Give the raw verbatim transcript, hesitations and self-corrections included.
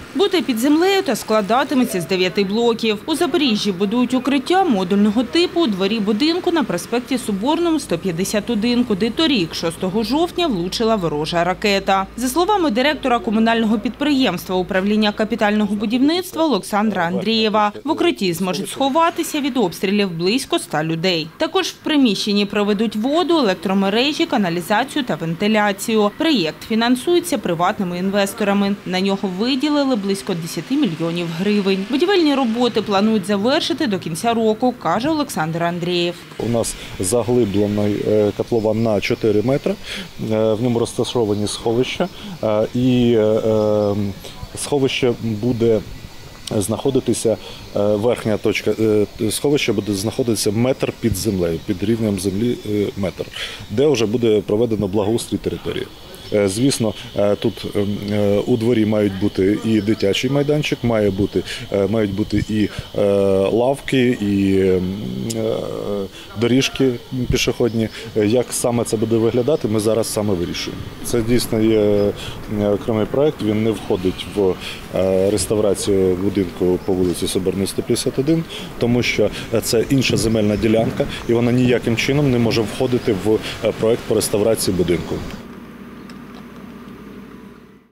Буде під землею та складатиметься з дев'яти блоків. У Запоріжжі будують укриття модульного типу у дворі будинку на проспекті Соборному, сто п'ятдесят один, куди торік, шостого жовтня, влучила ворожа ракета. За словами директора комунального підприємства управління капітального будівництва Олександра Андрієва, в укритті зможуть сховатися від обстрілів близько ста людей. Також в приміщенні проведуть воду, електромережі, каналізацію та вентиляцію. Проєкт фінансується приватними інвесторами. На нього виділили близько десяти мільйонів гривень. Будівельні роботи планують завершити до кінця року, каже Олександр Андрієв. У нас заглиблений котлован на чотири метри, в ньому розташовані сховища, і сховище буде знаходитися, верхня точка сховища буде знаходитися метр під землею, під рівнем землі метр, де вже буде проведено благоустрій території. Звісно, тут у дворі мають бути і дитячий майданчик, має бути, мають бути і лавки, і доріжки пішохідні. Як саме це буде виглядати, ми зараз саме вирішуємо. Це дійсно є окремий проєкт, він не входить в реставрацію будинку по вулиці Соборній, сто п'ятдесят один, тому що це інша земельна ділянка і вона ніяким чином не може входити в проєкт по реставрації будинку.